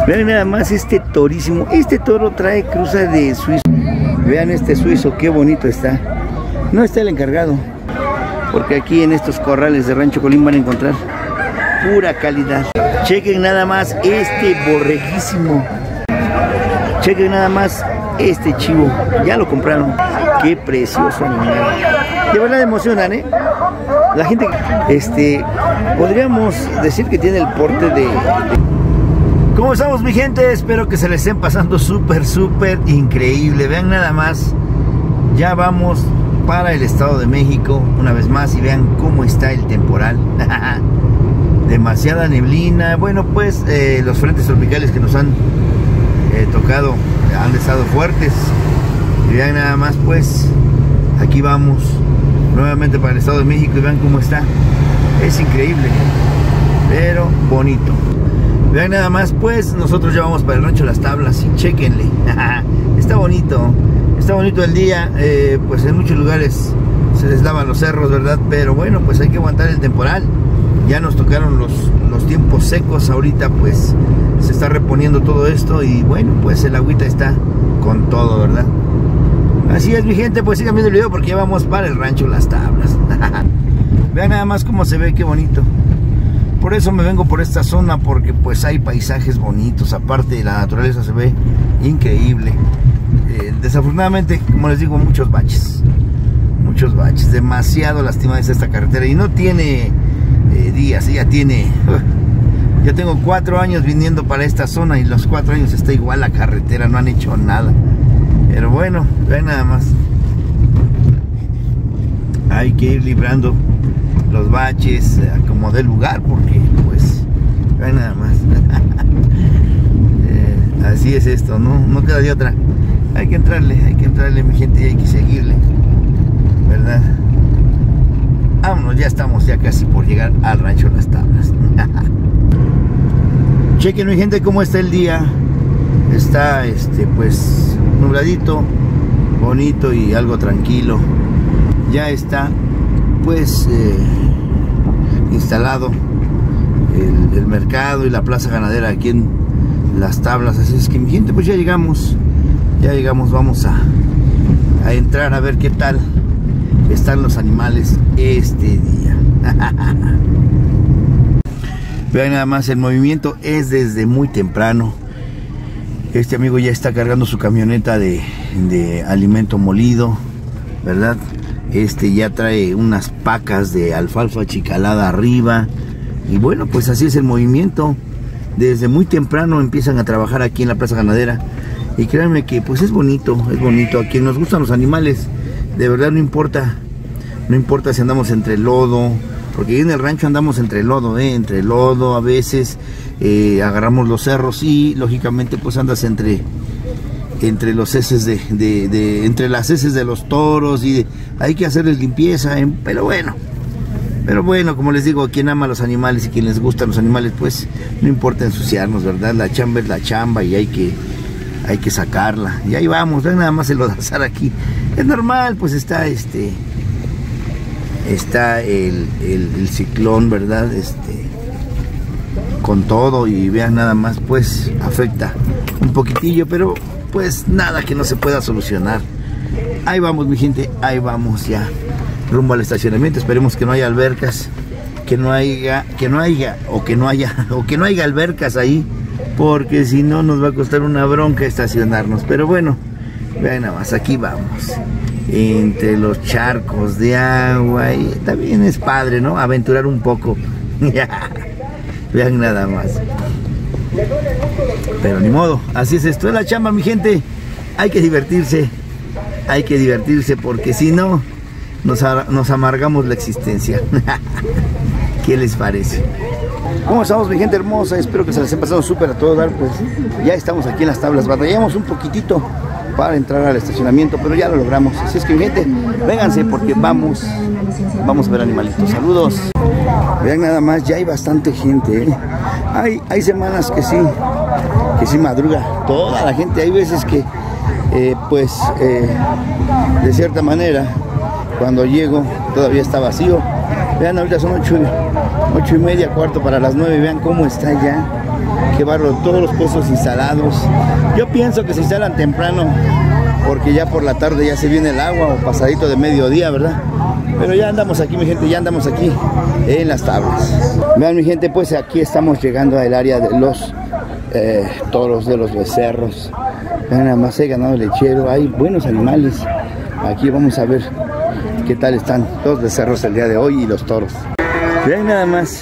Vean nada más este torísimo. Este toro trae cruza de suizo. Vean este suizo, qué bonito está. No está el encargado, porque aquí en estos corrales de Rancho Colín van a encontrar pura calidad. Chequen nada más este borreguísimo. Chequen nada más este chivo. Ya lo compraron. Qué precioso animal. De verdad emocionan, ¿eh? La gente, podríamos decir que tiene el porte de... ¿Cómo estamos, mi gente? Espero que se les estén pasando súper increíble. Vean nada más. Ya vamos para el Estado de México una vez más y vean cómo está el temporal. Demasiada neblina. Bueno, pues los frentes tropicales que nos han tocado han estado fuertes. Y vean nada más, pues aquí vamos nuevamente para el Estado de México y vean cómo está. Es increíble, pero bonito. Vean nada más, pues nosotros ya vamos para el Rancho Las Tablas y chequenle. Está bonito el día. Pues en muchos lugares se deslavan los cerros, ¿verdad? Pero bueno, pues hay que aguantar el temporal. Ya nos tocaron los tiempos secos. Ahorita pues se está reponiendo todo esto y bueno, pues el agüita está con todo, ¿verdad? Así es, mi gente, pues sigan viendo el video porque ya vamos para el Rancho Las Tablas. Vean nada más cómo se ve, qué bonito. Por eso me vengo por esta zona, porque pues hay paisajes bonitos. Aparte, la naturaleza se ve increíble. Desafortunadamente, como les digo, muchos baches. Demasiado lastimada es esta carretera. Y no tiene días, ya tiene... Yo tengo 4 años viniendo para esta zona y los 4 años está igual la carretera, no han hecho nada. Pero bueno, vean nada más. Hay que ir librando los baches como del lugar, porque pues vean nada más. Así es esto, no queda de otra. Hay que entrarle, mi gente, y hay que seguirle, ¿verdad? Vámonos, ya estamos ya casi por llegar al Rancho Las Tablas. Chequen, mi gente, cómo está el día. Está pues nubladito, bonito y algo tranquilo. Ya está pues instalado el mercado y la plaza ganadera aquí en Las Tablas. Así es que, mi gente, pues ya llegamos, vamos a entrar a ver qué tal están los animales este día. Vean nada más, el movimiento es desde muy temprano. Este amigo ya está cargando su camioneta de alimento molido, ¿verdad? Ya trae unas pacas de alfalfa chicalada arriba. Y bueno, pues así es el movimiento. Desde muy temprano empiezan a trabajar aquí en la plaza ganadera. Y créanme que pues es bonito. A quien nos gustan los animales, de verdad no importa si andamos entre lodo. Porque ahí en el rancho andamos entre lodo, a veces agarramos los cerros y lógicamente pues andas entre los heces entre las heces de los toros y hay que hacerles limpieza, pero bueno, como les digo, a quien ama los animales y quien les gustan los animales, pues no importa ensuciarnos, ¿verdad? La chamba es la chamba y hay que sacarla. Y ahí vamos, vean nada más el lodazal aquí. Es normal, pues está el ciclón, ¿verdad? Con todo, y vean nada más, pues afecta un poquitillo, pero pues nada que no se pueda solucionar. Ahí vamos, mi gente, ahí vamos ya rumbo al estacionamiento. Esperemos que no haya albercas, que no haya albercas ahí, porque si no nos va a costar una bronca estacionarnos. Pero bueno, vean nada más, aquí vamos entre los charcos de agua y también es padre, ¿no? Aventurar un poco. Vean nada más. Pero ni modo, así es esto, es la chamba, mi gente. Hay que divertirse porque si no nos amargamos la existencia. ¿Qué les parece? ¿Cómo estamos, mi gente hermosa? Espero que se les haya pasado súper a todo dar. Pues ya estamos aquí en Las Tablas. Batallamos un poquitito para entrar al estacionamiento, pero ya lo logramos. Así es que, mi gente, vénganse porque vamos a ver animalitos. Saludos. Vean nada más, ya hay bastante gente, ¿eh? Hay semanas que sí madruga toda la gente. Hay veces que de cierta manera cuando llego todavía está vacío. Vean, ahorita son 8:30, 8:45 para las 9. Vean cómo está ya Qué bárbaro, todos los puestos instalados. Yo pienso que se instalan temprano porque ya por la tarde ya se viene el agua o pasadito de mediodía, ¿verdad? Pero ya andamos aquí, mi gente, ya andamos aquí en las tablas. Vean, mi gente, pues aquí estamos llegando al área de los toros, de los becerros. Vean, nada más hay ganado lechero, hay buenos animales. Aquí vamos a ver qué tal están los becerros el día de hoy y los toros. Vean nada más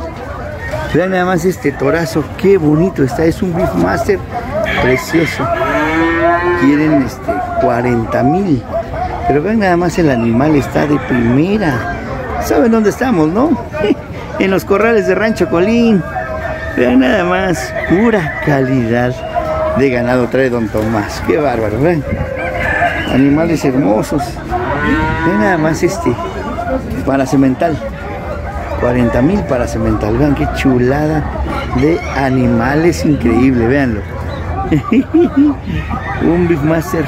este torazo, qué bonito está, es un Beefmaster precioso. Quieren 40,000, pero vean nada más, el animal está de primera. ¿Saben dónde estamos, no? En los corrales de Rancho Colín. Vean nada más, pura calidad de ganado trae don Tomás, qué bárbaro, vean. Animales hermosos. Vean nada más para cemental. 40,000 para cemental. Vean qué chulada de animales, increíble, véanlo. Un Beefmaster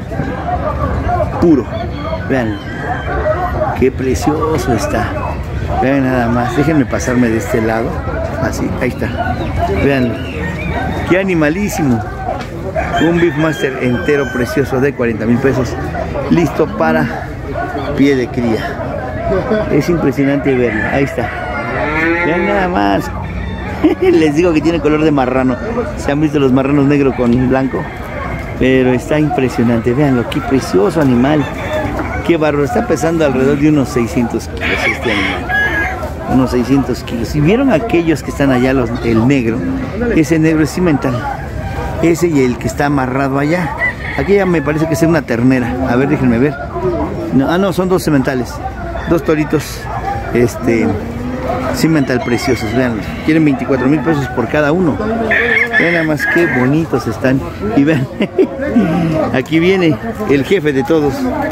puro, vean qué precioso está. Vean nada más, déjenme pasarme de este lado, así, ahí está, veanlo, qué animalísimo. Un Beefmaster entero precioso de 40,000 pesos, listo para pie de cría. Es impresionante verlo, ahí está. Vean nada más. Les digo que tiene color de marrano. ¿Se han visto los marranos negros con blanco? Pero está impresionante, véanlo, qué precioso animal. Qué bárbaro, está pesando alrededor de unos 600 kilos este animal. Unos 600 kilos. Si vieron aquellos que están allá, el negro, ese negro es cimental. Ese y el que está amarrado allá. Aquella me parece que es una ternera. A ver, déjenme ver. No, no, son dos cementales. Dos toritos, cimental preciosos, veanlos. Quieren 24,000 pesos por cada uno. Vean nada más qué bonitos están. Y vean, aquí viene el jefe de todos.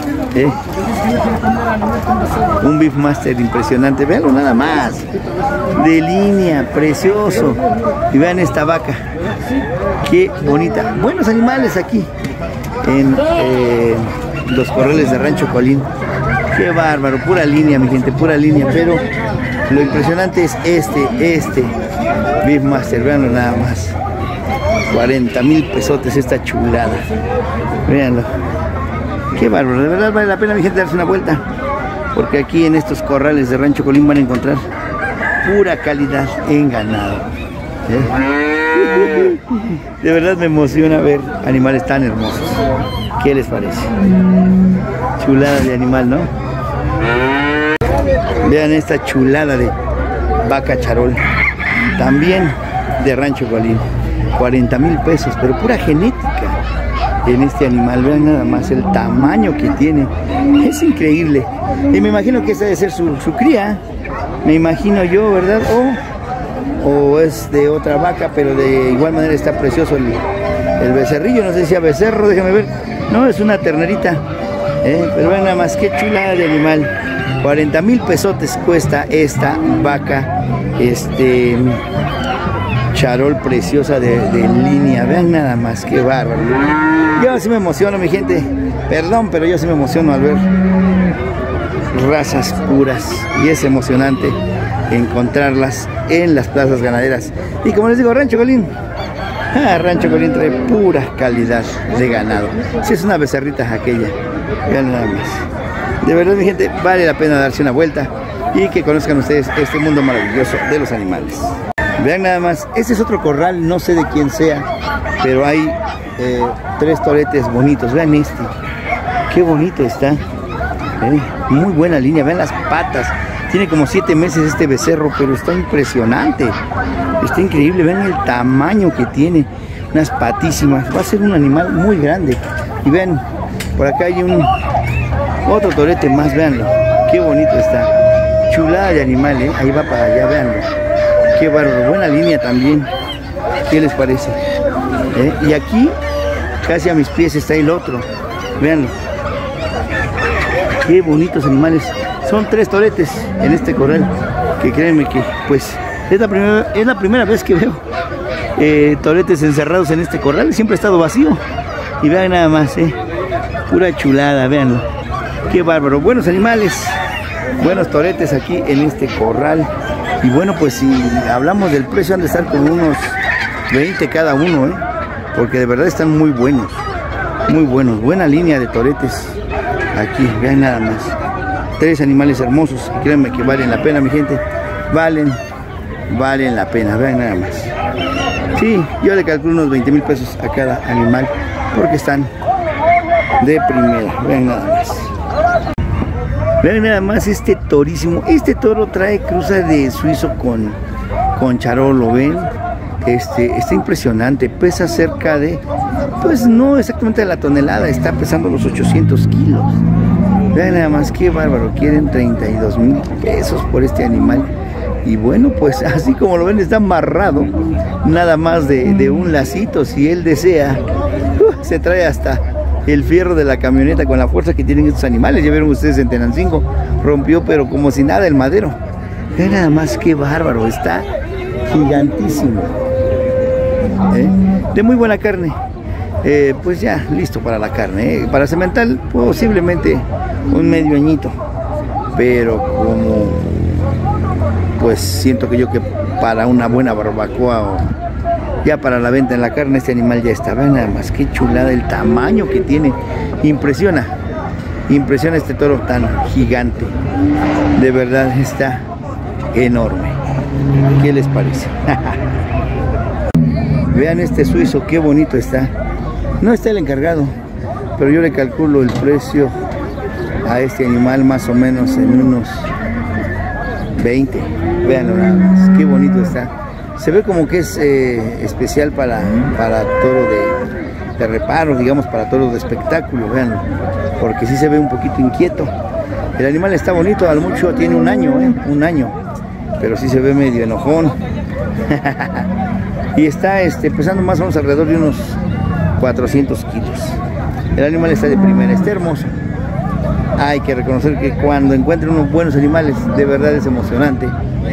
Un Beefmaster impresionante, veanlo nada más. De línea, precioso. Y vean esta vaca. Qué bonita. Buenos animales aquí en los corrales de Rancho Colín. Qué bárbaro, pura línea, mi gente, pura línea. Pero lo impresionante es este Beefmaster, véanlo nada más. 40,000 pesotes esta chulada. Véanlo. Qué bárbaro, de verdad vale la pena, mi gente, darse una vuelta. Porque aquí en estos corrales de Rancho Colín van a encontrar pura calidad en ganado. De verdad me emociona ver animales tan hermosos. ¿Qué les parece? Chulada de animal, ¿no? Vean esta chulada de vaca charol. También de Rancho Colín. 40,000 pesos, pero pura genética en este animal. Vean nada más el tamaño que tiene. Es increíble. Y me imagino que esa debe ser su cría. Me imagino yo, ¿verdad? O es de otra vaca, pero de igual manera está precioso el becerrillo. No sé si sea becerro, déjame ver. No, es una ternerita. Pero vean nada más, qué chulada de animal. 40,000 pesotes cuesta esta vaca charol preciosa de línea. Vean nada más, qué bárbaro. Yo sí me emociono, mi gente. Perdón, pero yo sí me emociono al ver razas puras. Y es emocionante encontrarlas en las plazas ganaderas. Y como les digo, Rancho Colín. Rancho Colín trae pura calidad de ganado. Si es una becerrita aquella. Vean nada más. De verdad, mi gente, vale la pena darse una vuelta y que conozcan ustedes este mundo maravilloso de los animales. Vean nada más, este es otro corral, no sé de quién sea, pero hay 3 toretes bonitos. Vean este, qué bonito está. Muy buena línea, vean las patas. Tiene como 7 meses este becerro, pero está impresionante. Está increíble, vean el tamaño que tiene. Unas patísimas, va a ser un animal muy grande. Y vean, por acá hay otro torete más, véanlo. Qué bonito está. Chulada de animal, ahí va para allá, véanlo. Qué bárbaro, buena línea también. ¿Qué les parece? Y aquí, casi a mis pies, está el otro. Véanlo. Qué bonitos animales. Son 3 toretes en este corral, que créanme que pues es la primera vez que veo toretes encerrados en este corral. Siempre ha estado vacío. Y vean nada más, pura chulada, véanlo. Qué bárbaro, buenos animales, buenos toretes aquí en este corral. Y bueno, pues si hablamos del precio, han de estar con unos 20 cada uno, porque de verdad están muy buenos, buena línea de toretes. Aquí, vean nada más, 3 animales hermosos, créanme que valen la pena, mi gente, valen la pena, vean nada más. Sí, yo le calculo unos 20,000 pesos a cada animal, porque están de primera, vean nada más. Vean nada más este torísimo, este toro trae cruza de suizo con charolo, ven. Está impresionante, pesa cerca de, pues no exactamente la tonelada, está pesando los 800 kilos. Vean nada más, qué bárbaro, quieren 32,000 pesos por este animal. Y bueno, pues así como lo ven, está amarrado, nada más de un lacito, si él desea, se trae hasta el fierro de la camioneta con la fuerza que tienen estos animales. Ya vieron ustedes en Tenancingo, rompió pero como si nada el madero. Vean nada más, qué bárbaro, está gigantísimo. De muy buena carne, pues ya listo para la carne, para cemental posiblemente un medio añito, pero como pues siento que para una buena barbacoa o ya para la venta en la carne, este animal ya está. Vean nada más, qué chulada, el tamaño que tiene, impresiona este toro tan gigante, de verdad está enorme. ¿Qué les parece? Vean este suizo, qué bonito está. No está el encargado, pero yo le calculo el precio a este animal más o menos en unos 20. Veanlo nada más, qué bonito está. Se ve como que es especial para toro de reparo, digamos, para toro de espectáculo, veanlo, porque sí se ve un poquito inquieto. El animal está bonito, al mucho tiene un año, pero sí se ve medio enojón. Y está pesando más o menos alrededor de unos 400 kilos. El animal está de primera, está hermoso. Hay que reconocer que cuando encuentran unos buenos animales, de verdad es emocionante,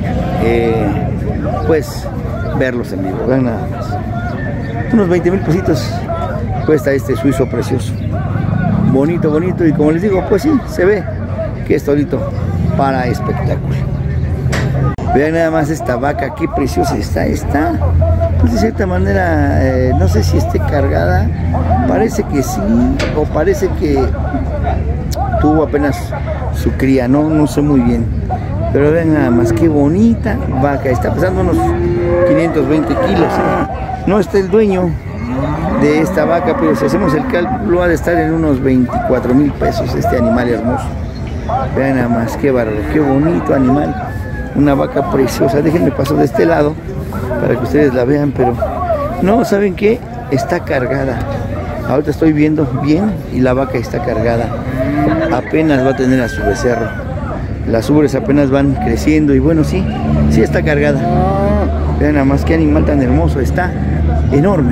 pues verlos en vivo. Vean nada más, unos 20,000 pesitos cuesta este suizo precioso, bonito, y como les digo, pues sí, se ve que es torito para espectáculo. Vean nada más esta vaca, qué preciosa está, pues de cierta manera, no sé si esté cargada, parece que sí, o parece que tuvo apenas su cría, no sé muy bien, pero vean nada más, qué bonita vaca, está pesando unos 520 kilos, no está el dueño de esta vaca, pero si hacemos el cálculo ha de estar en unos 24,000 pesos este animal hermoso. Vean nada más, qué bárbaro, qué bonito animal, una vaca preciosa. Déjenme paso de este lado para que ustedes la vean, pero no, ¿saben qué? Está cargada. Ahorita estoy viendo bien y la vaca está cargada. Apenas va a tener a su becerro. Las ubres apenas van creciendo y bueno, sí está cargada. Vean nada más qué animal tan hermoso, está enorme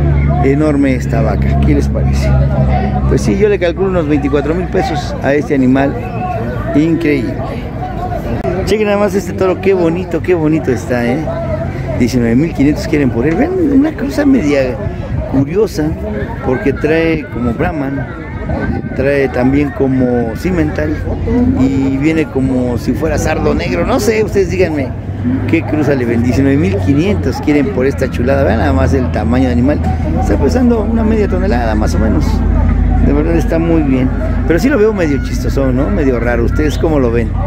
esta vaca. ¿Qué les parece? Pues sí, yo le calculo unos 24,000 pesos a este animal increíble. Chequen nada más este toro, qué bonito está, 19,500 quieren por él. Ven, una cosa media curiosa, porque trae como Brahman, trae también como Cimental y viene como si fuera sardo negro. No sé, ustedes díganme qué cruza le ven. 19,500 quieren por esta chulada. Vean nada más el tamaño de animal, está pesando una media tonelada más o menos. De verdad está muy bien, pero sí lo veo medio chistoso, ¿no? Medio raro. ¿Ustedes cómo lo ven?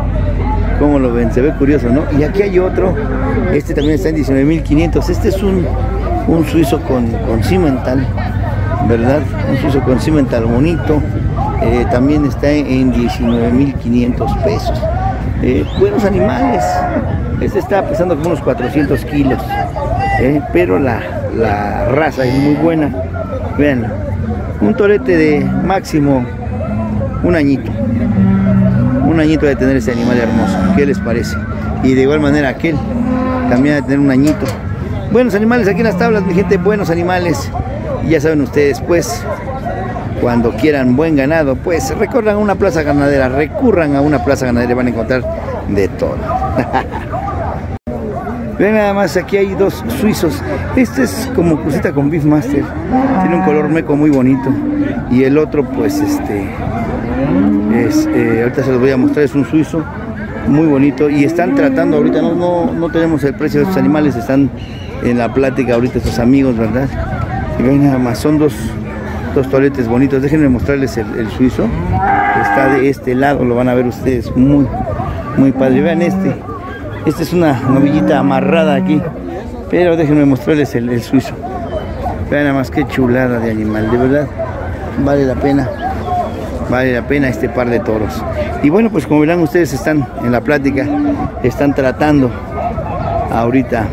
Se ve curioso, ¿no? Y aquí hay otro, este también está en 19,500. Este es un suizo con Cimental, ¿verdad? Un suizo con Cimental bonito. También está en 19,500 pesos. Buenos animales. Este está pesando como unos 400 kilos, pero la raza es muy buena. Vean, un torete de máximo un añito de tener este animal hermoso. ¿Qué les parece? Y de igual manera aquel también de tener un añito. Buenos animales aquí en las tablas, mi gente, buenos animales. Y ya saben ustedes, pues, cuando quieran buen ganado, pues recurran a una plaza ganadera, y van a encontrar de todo. Ven nada más, aquí hay dos suizos. Este es como crucita con Beefmaster, tiene un color meco muy bonito. Y el otro, pues ahorita se los voy a mostrar, es un suizo muy bonito. Y están tratando ahorita, no tenemos el precio de estos animales, están en la plática ahorita estos amigos, ¿verdad? Y ven nada más, son dos toletes bonitos. Déjenme mostrarles el suizo. Está de este lado, lo van a ver ustedes, muy padre. Vean este es una novillita amarrada aquí, pero déjenme mostrarles el suizo. Vean nada más qué chulada de animal, de verdad, vale la pena este par de toros. Y bueno, pues como verán ustedes, están en la plática, están tratando ahorita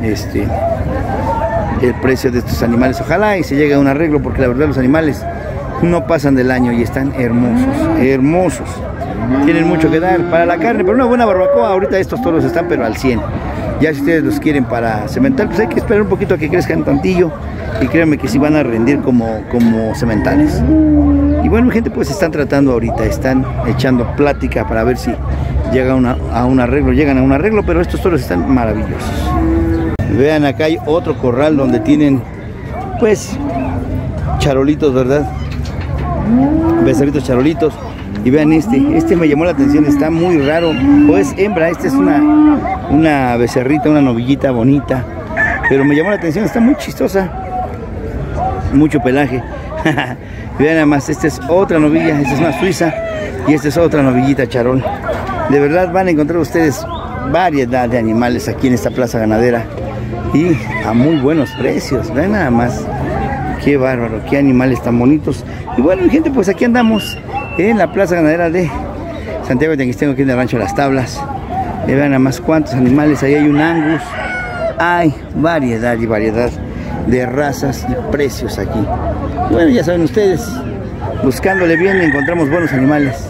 el precio de estos animales. Ojalá y se llegue a un arreglo, porque la verdad los animales no pasan del año y están hermosos. Tienen mucho que dar para la carne, pero una buena barbacoa. Ahorita estos toros están pero al 100. Ya si ustedes los quieren para cemental, pues hay que esperar un poquito a que crezcan tantillo, y créanme que sí van a rendir como sementales. Y bueno, gente, pues están tratando ahorita, están echando plática para ver si llegan a un arreglo, pero estos toros están maravillosos. Vean, acá hay otro corral donde tienen, pues, charolitos, ¿verdad? Becerritos charolitos. Y vean este me llamó la atención, está muy raro. O es hembra, esta es una becerrita, una novillita bonita. Pero me llamó la atención, está muy chistosa. Mucho pelaje. Vean nada más, esta es otra novilla, esta es una suiza. Y esta es otra novillita charol. De verdad van a encontrar ustedes variedad de animales aquí en esta plaza ganadera. Y a muy buenos precios. Vean nada más. Qué bárbaro, qué animales tan bonitos. Y bueno, gente, pues aquí andamos en la plaza ganadera de Santiago de Tequistego, aquí en el rancho Las Tablas. Y vean nada más cuántos animales. Ahí hay un Angus. Hay variedad y variedad de razas y precios aquí. Y bueno, ya saben ustedes, buscándole bien encontramos buenos animales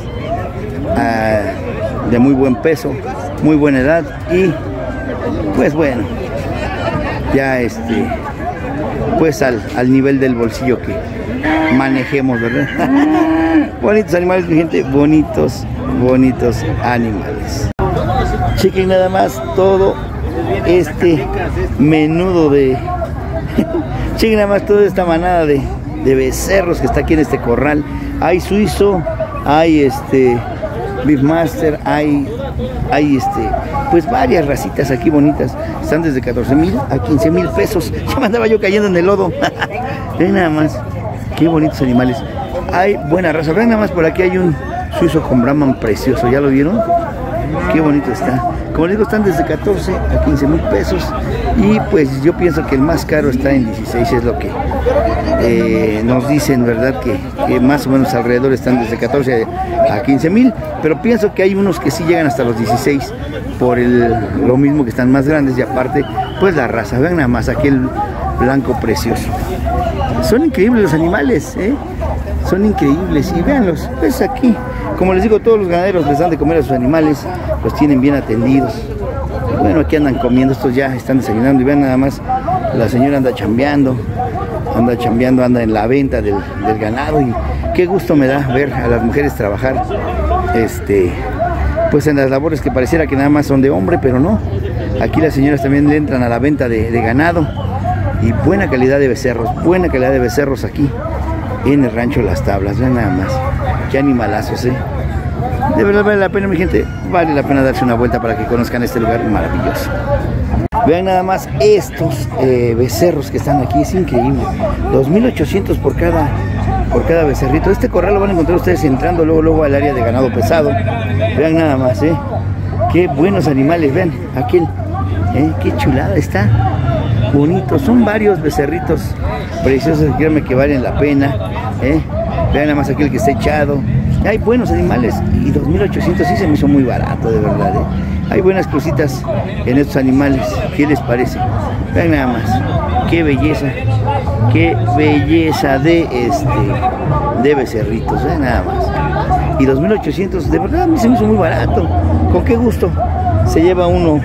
de muy buen peso, muy buena edad. Y pues bueno, ya pues al nivel del bolsillo que manejemos, ¿verdad? Bonitos animales, mi gente, bonitos animales. Chequen nada más todo este menudo de chequen nada más toda esta manada de becerros que está aquí en este corral. Hay suizo, hay Beefmaster, hay pues varias racitas aquí bonitas. Están desde 14,000 a 15,000 pesos. Ya me andaba yo cayendo en el lodo. Ven nada más, qué bonitos animales. Hay buena raza. Ven nada más, por aquí hay un suizo con Brahman precioso. ¿Ya lo vieron? Qué bonito está. Como les digo, están desde 14 a 15,000 pesos. Y pues yo pienso que el más caro está en 16, es lo que nos dicen, ¿verdad? Que más o menos alrededor están desde 14 a 15,000. Pero pienso que hay unos que sí llegan hasta los 16 por lo mismo que están más grandes. Y aparte, pues la raza. Vean nada más aquel blanco precioso. Son increíbles los animales, son increíbles. Y véanlos, pues aquí, como les digo, todos los ganaderos les dan de comer a sus animales, los tienen bien atendidos. Y bueno, aquí andan comiendo, estos ya están desayunando. Y vean nada más, la señora anda chambeando, anda en la venta del ganado. Y qué gusto me da ver a las mujeres trabajar pues en las labores que pareciera que nada más son de hombre, pero no. Aquí las señoras también le entran a la venta de ganado. Y buena calidad de becerros aquí en el rancho Las Tablas. Vean nada más, qué animalazos, de verdad vale la pena, mi gente, vale la pena darse una vuelta para que conozcan este lugar maravilloso. Vean nada más estos becerros que están aquí, es increíble. 2,800 por cada becerrito. Este corral lo van a encontrar ustedes entrando luego al área de ganado pesado. Vean nada más, qué buenos animales. Vean aquel, qué chulada está. Bonitos, son varios becerritos preciosos, créanme que valen la pena. Vean nada más aquel que está echado. Hay buenos animales y 2,800 sí se me hizo muy barato, de verdad. Hay buenas cositas en estos animales. ¿Qué les parece? Vean nada más, qué belleza de becerritos. Vean nada más. Y 2,800, de verdad a mí se me hizo muy barato. ¿Con qué gusto se lleva unos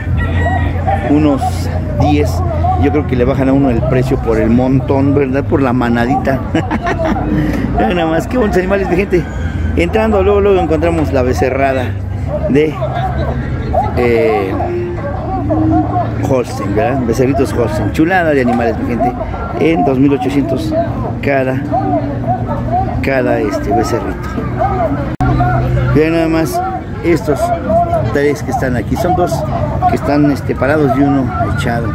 10? Yo creo que le bajan a uno el precio por el montón, ¿verdad? Por la manadita. Vean nada más, qué bonitos animales, de gente. Entrando, luego encontramos la becerrada de Holstein, ¿verdad? Becerritos Holstein. Chulada de animales, mi gente. En 2,800 cada becerrito. Vean nada más estos tres que están aquí. Son dos que están parados y uno echado.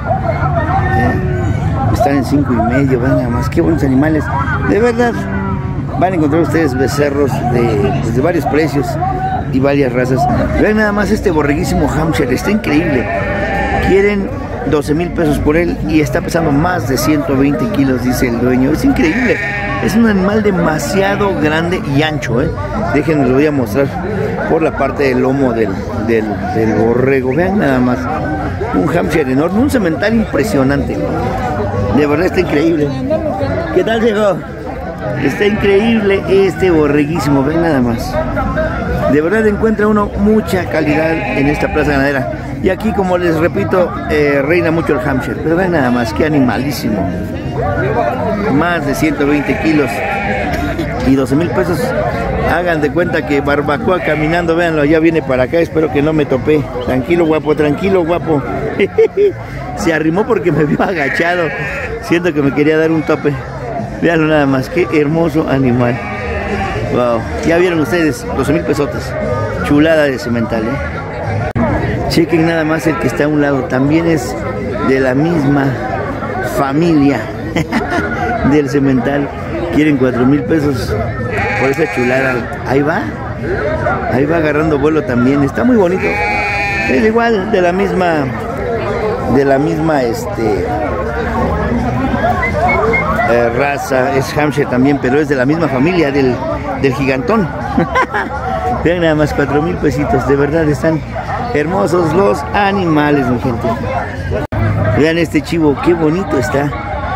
Están en 5,5. Vean nada más, qué buenos animales. De verdad, van a encontrar ustedes becerros de varios precios y varias razas. Vean nada más este borreguísimo Hampshire, está increíble. Quieren 12,000 pesos por él y está pesando más de 120 kilos, dice el dueño. Es increíble, es un animal demasiado grande y ancho, Déjenme, lo voy a mostrar por la parte del lomo del borrego. Vean nada más, un Hampshire enorme, un semental impresionante. De verdad está increíble. ¿Qué tal, viejo? Está increíble este borreguísimo, ven nada más. De verdad encuentra uno mucha calidad en esta plaza ganadera. Y aquí, como les repito, reina mucho el Hampshire. Pero ven nada más, qué animalísimo. Más de 120 kilos y 12,000 pesos. Hagan de cuenta que barbacoa caminando, véanlo, ya viene para acá, espero que no me topé. Tranquilo, guapo, tranquilo, guapo. Se arrimó porque me vio agachado. Siento que me quería dar un tope. Véanlo nada más, qué hermoso animal. Wow, ya vieron ustedes, 12,000 pesotes. Chulada de semental, Chequen nada más el que está a un lado, también es de la misma familia del semental. Quieren 4,000 pesos por esa chulada. Ahí va agarrando vuelo también, está muy bonito. Es igual, de la misma raza, es Hampshire también, pero es de la misma familia del gigantón. Vean nada más, 4,000 pesitos, de verdad están hermosos los animales, mi gente. Vean este chivo, qué bonito está.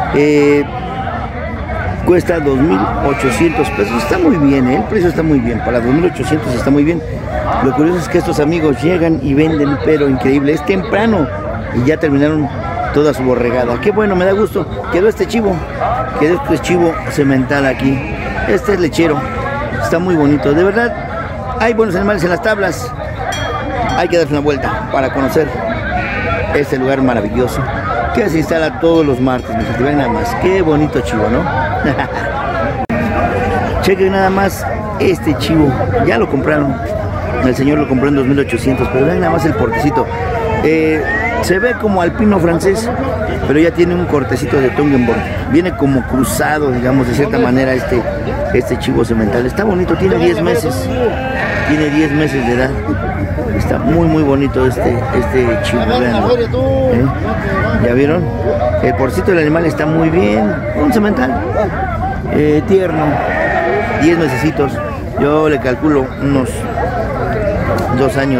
Cuesta 2,800 pesos, está muy bien, el precio está muy bien, para 2,800 está muy bien. Lo curioso es que estos amigos llegan y venden, pero increíble, es temprano y ya terminaron toda su borregada. Qué bueno, me da gusto. Quedó este chivo semental aquí. Este es lechero, está muy bonito. De verdad, hay buenos animales en las tablas. Hay que darse una vuelta para conocer este lugar maravilloso que se instala todos los martes. Vean nada más, qué bonito chivo, ¿no? Chequen nada más este chivo, ya lo compraron. El señor lo compró en 2,800, pero vean nada más el portecito. Se ve como alpino francés, pero ya tiene un cortecito de Toggenburg. Viene como cruzado, digamos, de cierta manera este chivo semental. Está bonito, tiene 10 meses. Tiene 10 meses de edad. Está muy muy bonito este chivo. ¿Ya vieron? El porcito del animal está muy bien. Un semental tierno, 10 mesecitos. Yo le calculo unos 2 años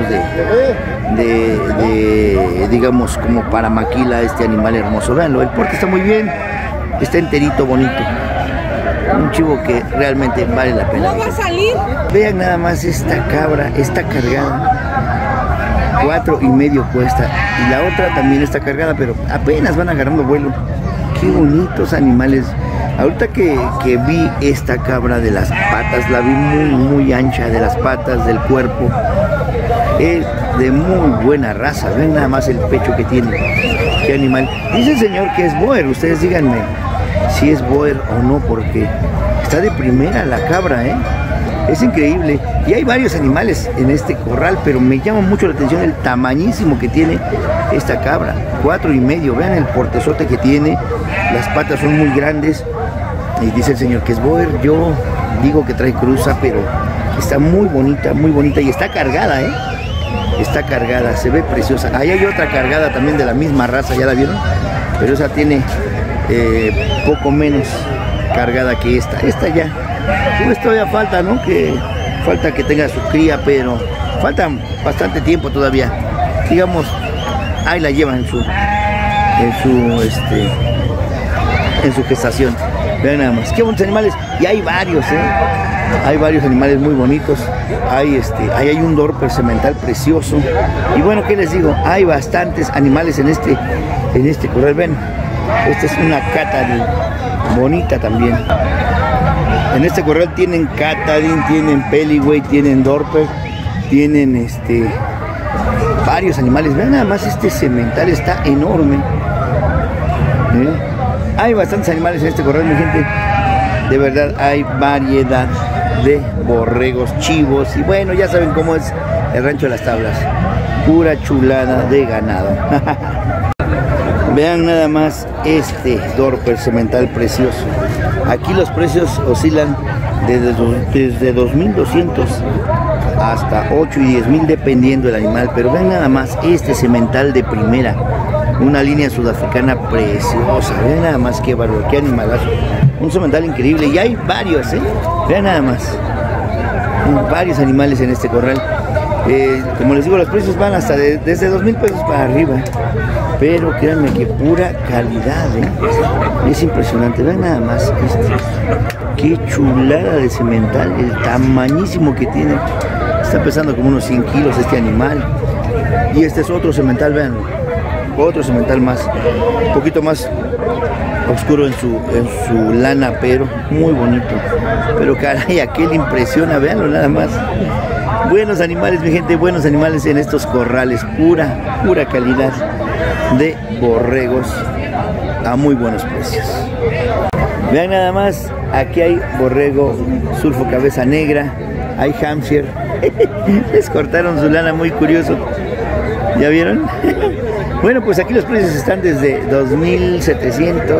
digamos, como para maquila este animal hermoso. Véanlo, el porte está muy bien, está enterito, bonito. Un chivo que realmente vale la pena. ¿No va a salir? Vean nada más esta cabra, está cargada. 4,5 cuesta. Y la otra también está cargada, pero apenas van agarrando vuelo. Qué bonitos animales. Ahorita que vi esta cabra de las patas, la vi muy muy ancha de las patas, del cuerpo. Es de muy buena raza. Ven nada más el pecho que tiene. Qué animal. Dice el señor que es boer. Ustedes díganme si es boer o no, porque está de primera la cabra, Es increíble. Y hay varios animales en este corral, pero me llama mucho la atención el tamañísimo que tiene esta cabra. 4,5. Vean el portezote que tiene. Las patas son muy grandes. Y dice el señor que es boer. Yo digo que trae cruza, pero está muy bonita y está cargada, Está cargada, se ve preciosa. Ahí hay otra cargada también de la misma raza, ¿ya la vieron? Pero esa tiene poco menos cargada que esta. Esta ya, pues todavía falta, ¿no? Falta que tenga su cría, pero falta bastante tiempo todavía. Digamos, ahí la llevan en su gestación. Vean nada más, qué bonitos animales. Y hay varios, Hay varios animales muy bonitos. Ahí hay un dorper semental precioso. Y bueno, ¿qué les digo? Hay bastantes animales en este corral. Ven, esta es una Catadin bonita también. En este corral tienen Catadin, tienen Peliwood, tienen dorper, tienen varios animales. Vean nada más, este semental está enorme. Hay bastantes animales en este corral, mi gente. De verdad, hay variedad. de borregos, chivos, y bueno, ya saben cómo es el Rancho de las Tablas, pura chulada de ganado. Vean nada más este Dorper semental precioso. Aquí los precios oscilan desde 2,200 hasta 8 y 10,000 dependiendo del animal, pero vean nada más este semental de primera, una línea sudafricana preciosa. Vean nada más qué bárbaro, qué animalazo, un semental increíble, y hay varios, vean nada más, varios animales en este corral. Como les digo, los precios van hasta desde 2,000 pesos para arriba, pero créanme que pura calidad, es impresionante. Vean nada más qué chulada de semental, el tamañísimo que tiene. Está pesando como unos 100 kilos este animal. Y este es otro semental, vean, otro semental más, un poquito más oscuro en su lana, pero muy bonito. Pero caray, aquel impresiona, véanlo nada más. Buenos animales, mi gente, buenos animales en estos corrales, pura calidad de borregos a muy buenos precios. Vean nada más, aquí hay borrego sulfo cabeza negra, hay Hampshire. Les cortaron su lana, muy curioso. ¿Ya vieron? Bueno, pues aquí los precios están desde 2,700,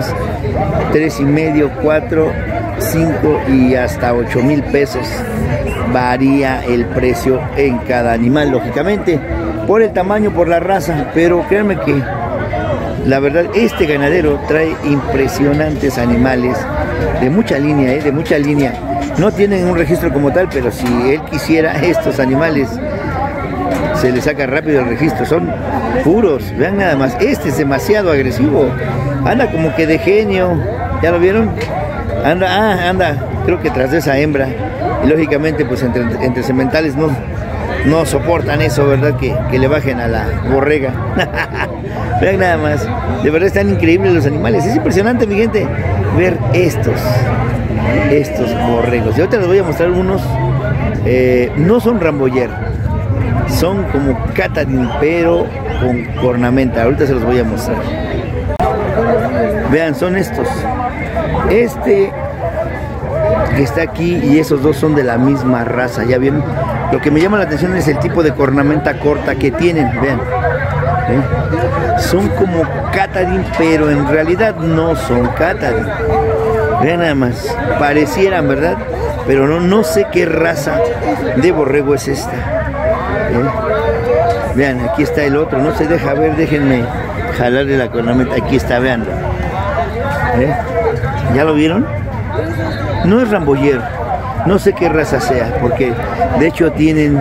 3,5, 4, 5 y hasta 8,000 pesos. Varía el precio en cada animal, lógicamente, por el tamaño, por la raza, pero créanme que la verdad este ganadero trae impresionantes animales de mucha línea, de mucha línea. No tienen un registro como tal, pero si él quisiera estos animales, se le saca rápido el registro, son puros. Vean nada más, este es demasiado agresivo, anda como que de genio, ¿ya lo vieron? Anda, creo que tras de esa hembra, y lógicamente pues entre sementales no soportan eso, ¿verdad? Que le bajen a la borrega. Vean nada más, de verdad están increíbles los animales, es impresionante, mi gente, ver estos borregos. Y ahorita les voy a mostrar unos, no son Ramboyer, son como Catadín, pero con cornamenta. Ahorita se los voy a mostrar. Vean, son estos. Este que está aquí y esos dos son de la misma raza. Ya vieron, lo que me llama la atención es el tipo de cornamenta corta que tienen. Vean, son como Catadín, pero en realidad no son Catadín. Vean nada más, parecieran, ¿verdad? Pero no sé qué raza de borrego es esta. Vean, aquí está el otro, no se deja ver, déjenme jalarle la cornamenta. Aquí está, vean. ¿Ya lo vieron? No es Ramboyer, no sé qué raza sea, porque de hecho tienen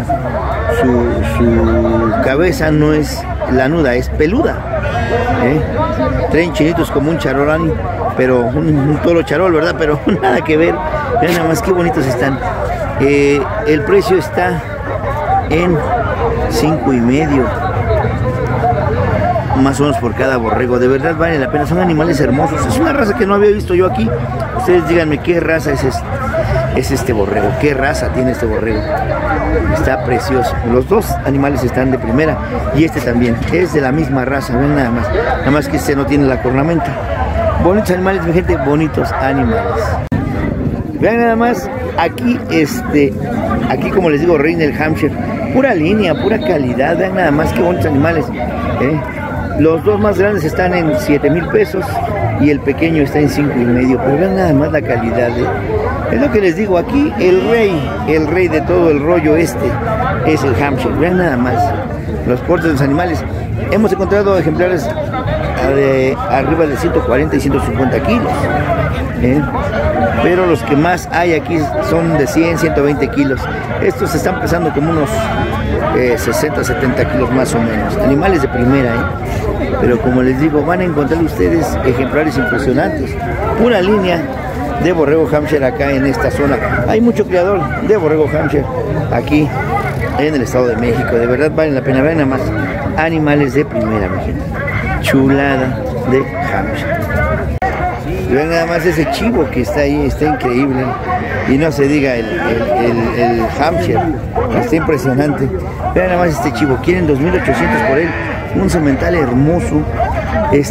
su cabeza no es lanuda, es peluda. Traen chinitos como un charolán, pero un toro charol, ¿verdad? Pero nada que ver. Vean nada más qué bonitos están. El precio está en 5,5 más o menos por cada borrego. De verdad vale la pena, son animales hermosos. Es una raza que no había visto yo aquí. Ustedes díganme qué raza es este borrego, qué raza tiene este borrego. Está precioso. Los dos animales están de primera y este también es de la misma raza. Ven nada más que este no tiene la cornamenta. Bonitos animales, mi gente, bonitos animales. Vean nada más, aquí como les digo, reina el Hampshire, pura línea, pura calidad. Vean nada más qué bonitos animales. Los dos más grandes están en 7,000 pesos y el pequeño está en 5,5, pero vean nada más la calidad. Es lo que les digo, aquí el rey de todo el rollo es el Hampshire. Vean nada más los portes de los animales. Hemos encontrado ejemplares de arriba de 140 y 150 kilos, pero los que más hay aquí son de 100, 120 kilos. Estos están pesando como unos 60, 70 kilos más o menos. Animales de primera, pero como les digo, van a encontrar ustedes ejemplares impresionantes. Pura línea de borrego Hampshire acá en esta zona. Hay mucho criador de borrego Hampshire aquí en el Estado de México. De verdad valen la pena. Vean nada más, animales de primera, mi gente. Chulada de Hampshire. Vean nada más ese chivo que está ahí, está increíble. Y no se diga el Hampshire, está impresionante. Vean nada más este chivo, quieren 2,800 por él. Un semental hermoso.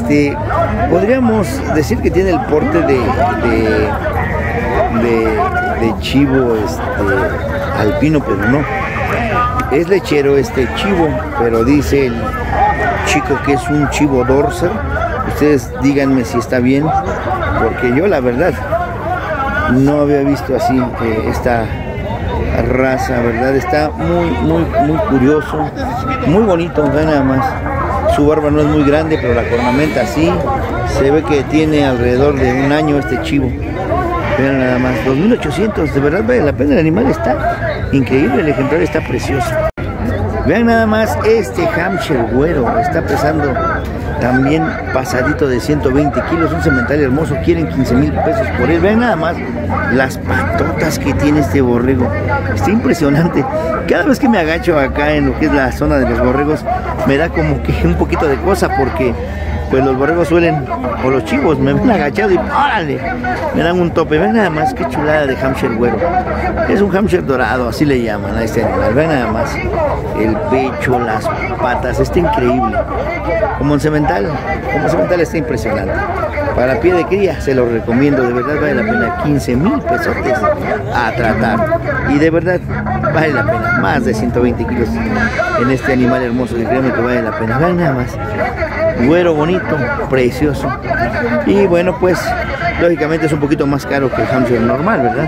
Podríamos decir que tiene el porte de chivo alpino, pero no. Es lechero este chivo, pero dice el chico que es un chivo Dorser. Ustedes díganme si está bien, porque yo la verdad no había visto así esta raza, ¿verdad? Está muy curioso, muy bonito, vean nada más. Su barba no es muy grande, pero la cornamenta sí. Se ve que tiene alrededor de un año este chivo. Vean nada más, 2.800, de verdad vale la pena. El animal está increíble, el ejemplar está precioso. Vean nada más este Hampshire güero, está pesando también pasadito de 120 kilos, un semental hermoso, quieren 15,000 pesos por él. Vean nada más las patotas que tiene este borrego, está impresionante. Cada vez que me agacho acá en lo que es la zona de los borregos, me da como que un poquito de cosa, porque pues los borregos suelen, o los chivos, me ven agachado y ¡órale! Me dan un tope. Vean nada más qué chulada de Hampshire güero. Es un Hampshire dorado, así le llaman a este animal. Vean nada más el pecho, las patas, está increíble. Como semental está impresionante. Para pie de cría se lo recomiendo, de verdad vale la pena. 15,000 pesotes a tratar. Y de verdad vale la pena, más de 120 kilos en este animal hermoso, que créeme que vale la pena. Vean nada más. Güero bonito, precioso. Y bueno, pues lógicamente es un poquito más caro que el Hampshire normal, ¿verdad?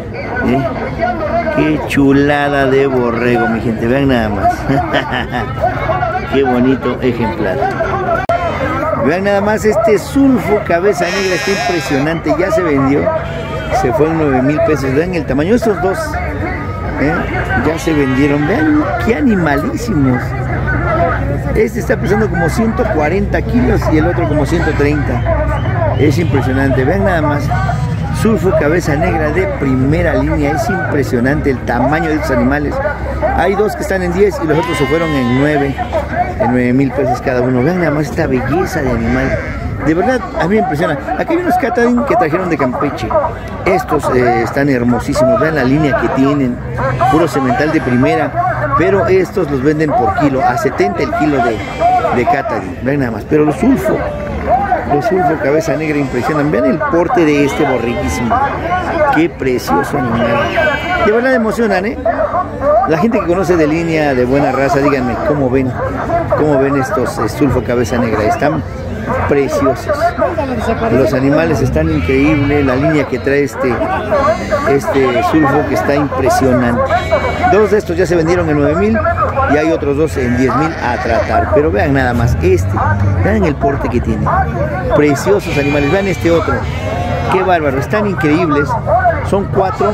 Qué chulada de borrego, mi gente, vean nada más. Qué bonito ejemplar. Vean nada más este sulfo cabeza negra, está impresionante, ya se vendió, se fue en 9,000 pesos. Vean el tamaño de estos dos, ya se vendieron. Vean qué animalísimos. Este está pesando como 140 kilos y el otro como 130. Es impresionante. Vean nada más. Sulfo cabeza negra de primera línea. Es impresionante el tamaño de estos animales. Hay dos que están en 10 y los otros se fueron en 9,000 pesos cada uno. Vean nada más esta belleza de animal. De verdad, a mí me impresiona. Aquí hay unos Catadin que trajeron de Campeche. Estos están hermosísimos. Vean la línea que tienen. Puro semental de primera. Pero estos los venden por kilo, a 70 el kilo de Catadin. Vean nada más. Pero los sulfo cabeza negra impresionan. Vean el porte de este borriguísimo. Qué precioso animal. De verdad emocionan, ¿eh? La gente que conoce de línea, de buena raza, díganme cómo ven estos sulfo cabeza negra. Están preciosos. Los animales están increíbles. La línea que trae este sulfo que está impresionante. Dos de estos ya se vendieron en 9,000 y hay otros dos en 10,000 a tratar. Pero vean nada más vean el porte que tiene. Preciosos animales. Vean este otro. Qué bárbaro. Están increíbles. Son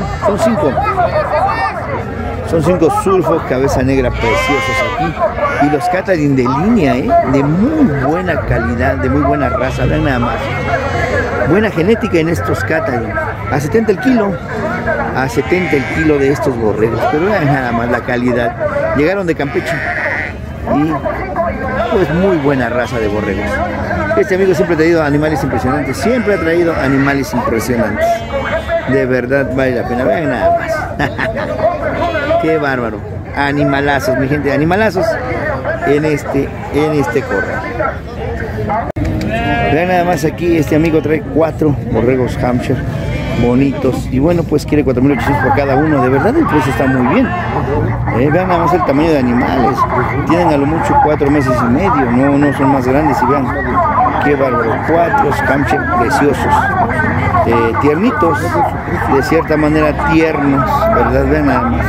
cinco sulfos cabeza negra preciosos aquí. Y los Catadin de línea, de muy buena calidad, de muy buena raza. Vean nada más. Buena genética en estos Catadin. A 70 el kilo. A 70 el kilo de estos borregos. Pero vean nada más la calidad. Llegaron de Campeche. Y pues muy buena raza de borregos. Este amigo siempre ha traído animales impresionantes. Siempre ha traído animales impresionantes. De verdad vale la pena. Vean nada más. Qué bárbaro. Animalazos, mi gente, animalazos en este corral. Vean nada más aquí, este amigo trae 4 borregos Hampshire bonitos. Y bueno, pues quiere 4,800 por cada uno. De verdad el precio está muy bien. Vean nada más el tamaño de animales. Tienen a lo mucho 4 meses y medio. No son más grandes. Y vean, qué bárbaro. 4 Hampshire preciosos. Tiernitos. De cierta manera tiernos. ¿Verdad? Vean nada más.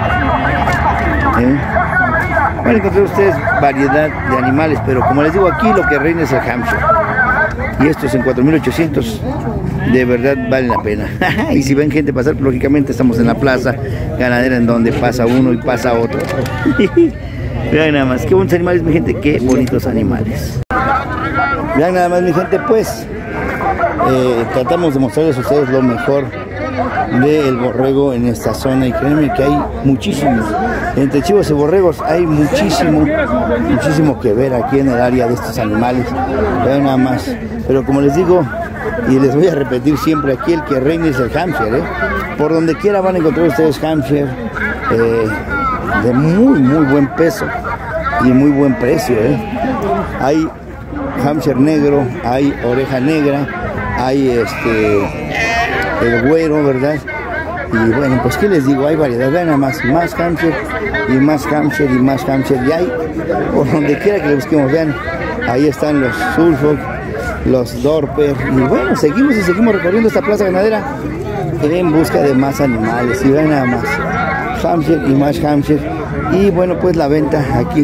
Van a encontrar ustedes variedad de animales, pero como les digo, aquí lo que reina es el Hampshire. Y estos en 4,800 de verdad valen la pena. Y si ven gente pasar, lógicamente estamos en la plaza ganadera, en donde pasa uno y pasa otro. Vean nada más, qué bonitos animales, mi gente, qué bonitos animales. Vean nada más, mi gente, pues tratamos de mostrarles a ustedes lo mejor del borrego en esta zona, y créanme que hay muchísimos. Entre chivos y borregos hay muchísimo que ver aquí en el área de estos animales. Vean nada más. Pero como les digo, y les voy a repetir siempre, aquí el que reina es el Hampshire, Por donde quiera van a encontrar ustedes Hampshire de muy buen peso y muy buen precio, Hay Hampshire negro, hay oreja negra, hay el güero, ¿verdad? Y bueno, pues qué les digo, hay variedad, vean nada más Hampshire y más Hampshire y más Hampshire, y hay por donde quiera que le busquemos, vean, ahí están los Suffolk, los Dorper, y bueno, seguimos y seguimos recorriendo esta plaza ganadera en busca de más animales, y vean nada más Hampshire y más Hampshire. Y bueno, pues la venta aquí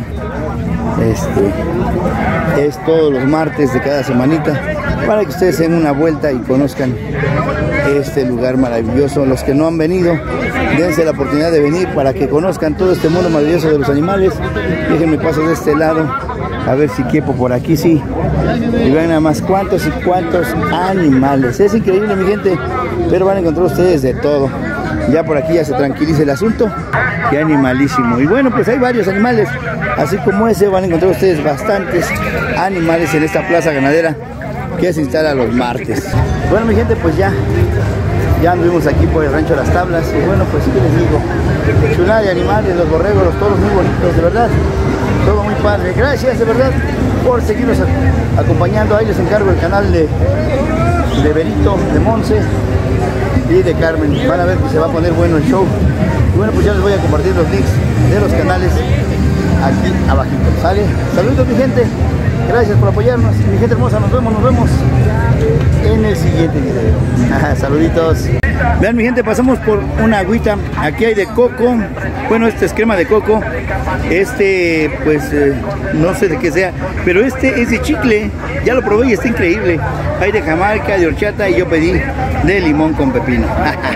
es todos los martes de cada semanita, para que ustedes den una vuelta y conozcan este lugar maravilloso. Los que no han venido, dense la oportunidad de venir para que conozcan todo este mundo maravilloso de los animales. Déjenme paso de este lado, a ver si quepo por aquí, sí. Y vean nada más cuántos y cuántos animales. Es increíble, mi gente, pero van a encontrar ustedes de todo. Ya por aquí ya se tranquiliza el asunto. Qué animalísimo. Y bueno, pues hay varios animales, así como ese. Van a encontrar ustedes bastantes animales en esta plaza ganadera que se instala los martes. Bueno, mi gente, pues ya anduvimos aquí por el rancho Las Tablas. Y bueno, pues qué les digo, chulada de animales, los borregos, los toros muy bonitos, de verdad, todo muy padre. Gracias de verdad por seguirnos acompañando. Ahí les encargo el canal de Berito, de Monse y de Carmen. Van a ver que se va a poner bueno el show. Y bueno, pues ya les voy a compartir los links de los canales aquí abajito. ¿Sale? Saludos, mi gente. Gracias por apoyarnos. Mi gente hermosa, nos vemos en el siguiente video. Saluditos. Vean, mi gente, pasamos por una agüita. Aquí hay de coco. Bueno, este es crema de coco. Pues no sé de qué sea, pero este es de chicle. Ya lo probé y está increíble. Hay de Jamaica, de horchata, y yo pedí de limón con pepino.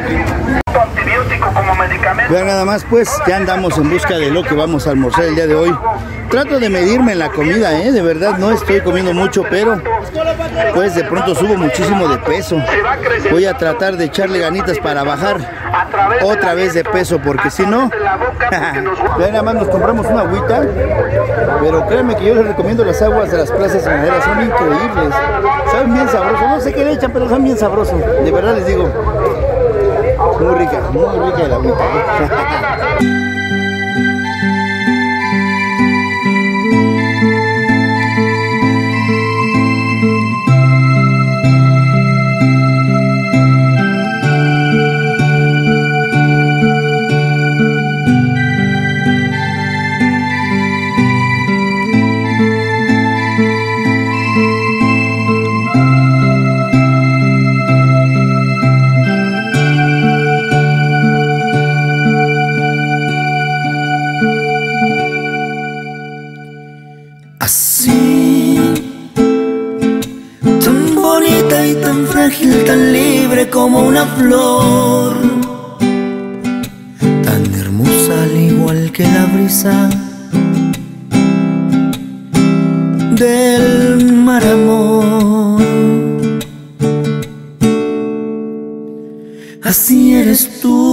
Vean nada más, pues ya andamos en busca de lo que vamos a almorzar el día de hoy. Trato de medirme en la comida, de verdad no estoy comiendo mucho, pero pues de pronto subo muchísimo de peso. Voy a tratar de echarle ganitas para bajar otra vez de peso, porque si no, vean nada más, nos compramos una agüita, pero créanme que yo les recomiendo las aguas de las plazas ganaderas, son increíbles, saben bien sabrosos, no sé qué le echan, pero son bien sabrosos, de verdad les digo. Muy rica el agüita. Tan libre como una flor, tan hermosa al igual que la brisa del mar, amor. Así eres tú,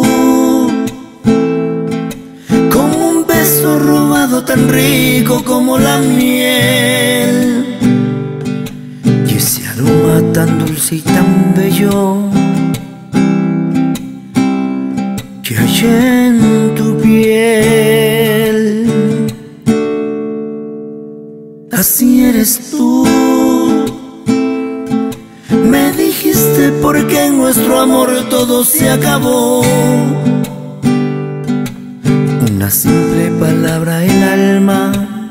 como un beso robado tan rico como la miel, y ese aroma tan dulce y tan bello que hay en tu piel. Así eres tú, me dijiste porque en nuestro amor todo se acabó. Una simple palabra, el alma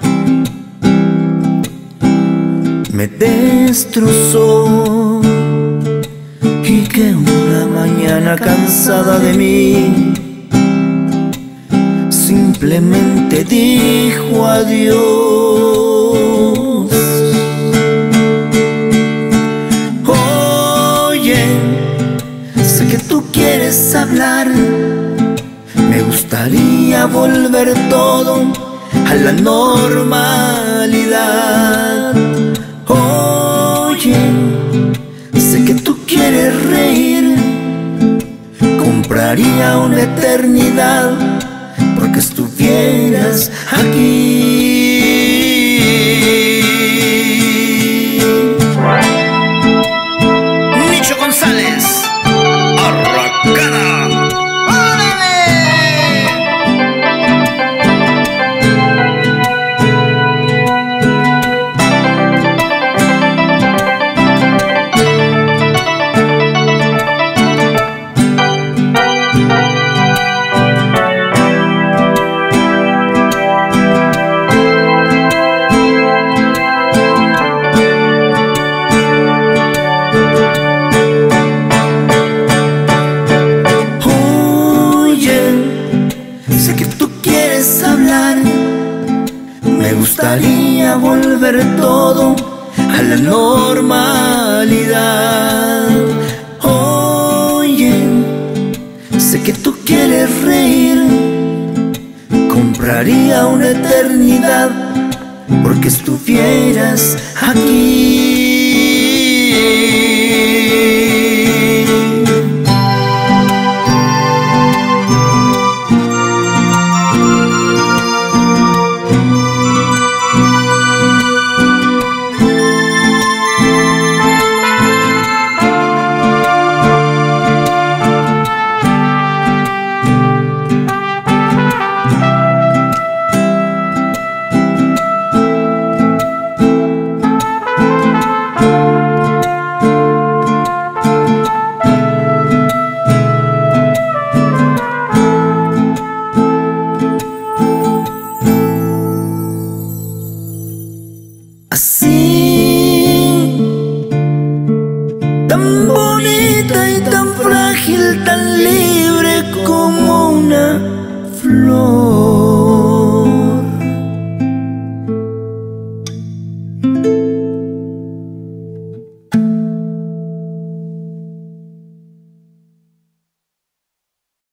me destrozó, y que una mañana cansada de mí simplemente dijo adiós. Oye, sé que tú quieres hablar, me gustaría volver todo a la normalidad. Oye, sé que tú quieres reír, compraría una eternidad porque estuvieras aquí. Nicho González, Arracada. todo a la normalidad. Oye, sé que tú quieres reír, compraría una eternidad porque estuvieras aquí. Así, tan bonita y tan frágil, tan libre como una flor.